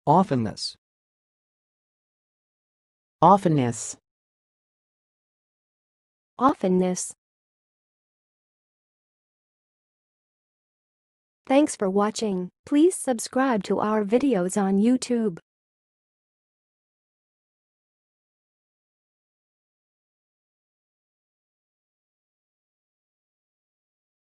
Oftenness. Oftenness. Oftenness. Thanks for watching. Please subscribe to our videos on YouTube.